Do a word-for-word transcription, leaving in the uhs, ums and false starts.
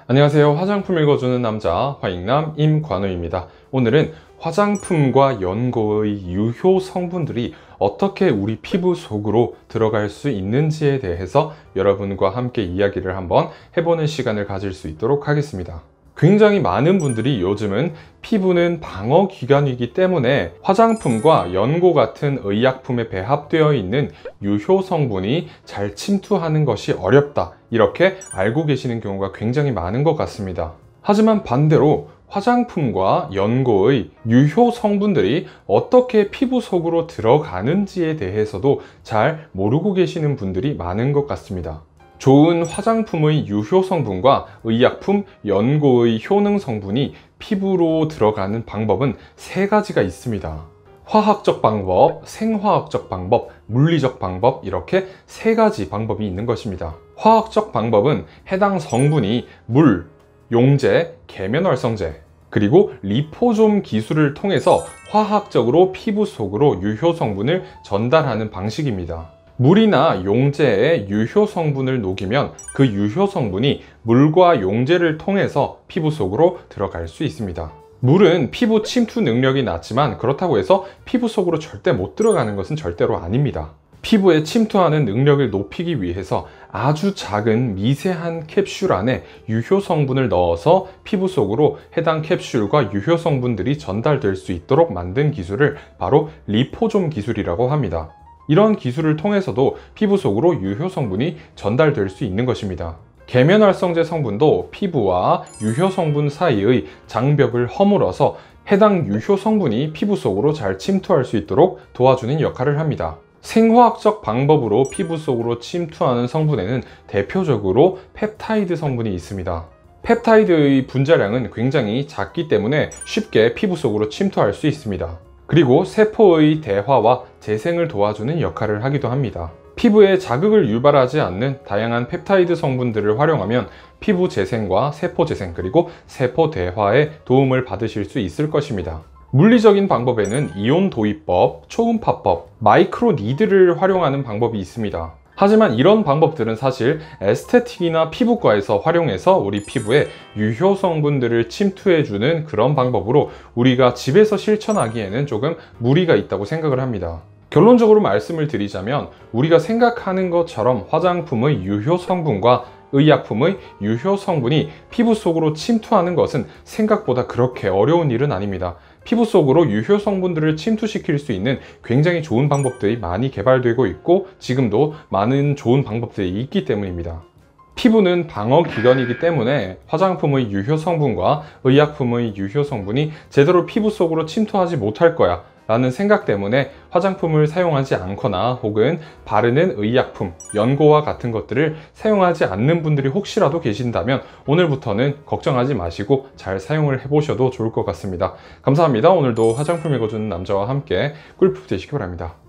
안녕하세요. 화장품 읽어주는 남자 화익남 임관우입니다. 오늘은 화장품과 연고의 유효 성분들이 어떻게 우리 피부 속으로 들어갈 수 있는지에 대해서 여러분과 함께 이야기를 한번 해보는 시간을 가질 수 있도록 하겠습니다. 굉장히 많은 분들이 요즘은 피부는 방어기관이기 때문에 화장품과 연고 같은 의약품에 배합되어 있는 유효 성분이 잘 침투하는 것이 어렵다, 이렇게 알고 계시는 경우가 굉장히 많은 것 같습니다. 하지만 반대로 화장품과 연고의 유효 성분들이 어떻게 피부 속으로 들어가는지에 대해서도 잘 모르고 계시는 분들이 많은 것 같습니다. 좋은 화장품의 유효 성분과 의약품, 연고의 효능 성분이 피부로 들어가는 방법은 세 가지가 있습니다. 화학적 방법, 생화학적 방법, 물리적 방법, 이렇게 세 가지 방법이 있는 것입니다. 화학적 방법은 해당 성분이 물, 용제, 계면활성제, 그리고 리포솜 기술을 통해서 화학적으로 피부 속으로 유효 성분을 전달하는 방식입니다. 물이나 용제에 유효 성분을 녹이면 그 유효 성분이 물과 용제를 통해서 피부 속으로 들어갈 수 있습니다. 물은 피부 침투 능력이 낮지만 그렇다고 해서 피부 속으로 절대 못 들어가는 것은 절대로 아닙니다. 피부에 침투하는 능력을 높이기 위해서 아주 작은 미세한 캡슐 안에 유효 성분을 넣어서 피부 속으로 해당 캡슐과 유효 성분들이 전달될 수 있도록 만든 기술을 바로 리포솜 기술이라고 합니다. 이런 기술을 통해서도 피부 속으로 유효 성분이 전달될 수 있는 것입니다. 계면활성제 성분도 피부와 유효 성분 사이의 장벽을 허물어서 해당 유효 성분이 피부 속으로 잘 침투할 수 있도록 도와주는 역할을 합니다. 생화학적 방법으로 피부 속으로 침투하는 성분에는 대표적으로 펩타이드 성분이 있습니다. 펩타이드의 분자량은 굉장히 작기 때문에 쉽게 피부 속으로 침투할 수 있습니다. 그리고 세포의 대화와 재생을 도와주는 역할을 하기도 합니다. 피부에 자극을 유발하지 않는 다양한 펩타이드 성분들을 활용하면 피부 재생과 세포 재생, 그리고 세포 대화에 도움을 받으실 수 있을 것입니다. 물리적인 방법에는 이온 도입법, 초음파법, 마이크로 니드를 활용하는 방법이 있습니다. 하지만 이런 방법들은 사실 에스테틱이나 피부과에서 활용해서 우리 피부에 유효 성분들을 침투해주는 그런 방법으로 우리가 집에서 실천하기에는 조금 무리가 있다고 생각을 합니다. 결론적으로 말씀을 드리자면 우리가 생각하는 것처럼 화장품의 유효 성분과 의약품의 유효 성분이 피부 속으로 침투하는 것은 생각보다 그렇게 어려운 일은 아닙니다. 피부 속으로 유효 성분들을 침투시킬 수 있는 굉장히 좋은 방법들이 많이 개발되고 있고 지금도 많은 좋은 방법들이 있기 때문입니다. 피부는 방어기관이기 때문에 화장품의 유효 성분과 의약품의 유효 성분이 제대로 피부 속으로 침투하지 못할 거야 라는 생각 때문에 화장품을 사용하지 않거나 혹은 바르는 의약품, 연고와 같은 것들을 사용하지 않는 분들이 혹시라도 계신다면 오늘부터는 걱정하지 마시고 잘 사용을 해보셔도 좋을 것 같습니다. 감사합니다. 오늘도 화장품 읽어주는 남자와 함께 꿀팁 되시기 바랍니다.